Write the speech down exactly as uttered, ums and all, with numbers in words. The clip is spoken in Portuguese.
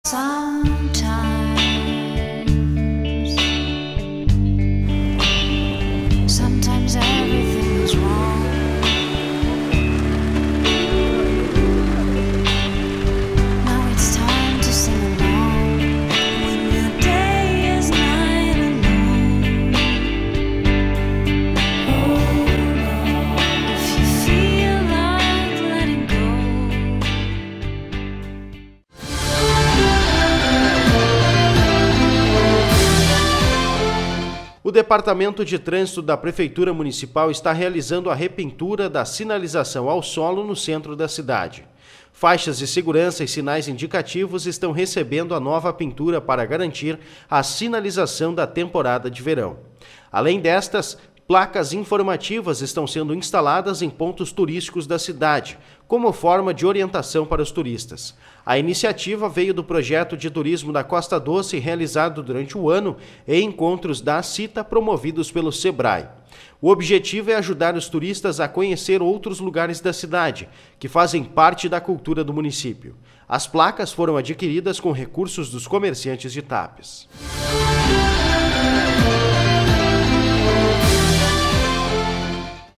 Sometimes everything is wrong. Now it's time to sing along. When your day is night alone. If you feel like letting go. O Departamento de Trânsito da Prefeitura Municipal está realizando a repintura da sinalização ao solo no centro da cidade. Faixas de segurança e sinais indicativos estão recebendo a nova pintura para garantir a sinalização da temporada de verão. Além destas, placas informativas estão sendo instaladas em pontos turísticos da cidade, como forma de orientação para os turistas. A iniciativa veio do projeto de turismo da Costa Doce, realizado durante o ano em encontros da CITA promovidos pelo Sebrae. O objetivo é ajudar os turistas a conhecer outros lugares da cidade, que fazem parte da cultura do município. As placas foram adquiridas com recursos dos comerciantes de Tapes.